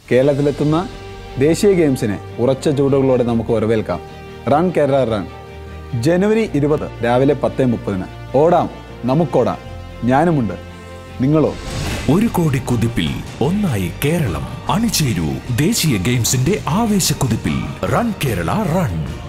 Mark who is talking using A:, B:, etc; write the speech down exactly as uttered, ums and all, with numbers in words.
A: കേരളത്തിലെത്തുന്ന ദേശീയ ഗെയിംസിനെ ഉറച്ച ചൂടുകളോടെ നമുക്ക് വരവേൽക്കാം. റൺ കേരള റൺ ജനുവരി ഇരുപത് രാവിലെ പത്ത് മുപ്പതിന്. ഓടാം, നമുക്കോടാം. ഞാനുമുണ്ട്, നിങ്ങളോ?
B: ഒരു കോടി കുതിപ്പിൽ ഒന്നായി കേരളം. അണിചേരൂ ദേശീയ ഗെയിംസിന്റെ ആവേശ കുതിപ്പിൽ. Run Kerala run.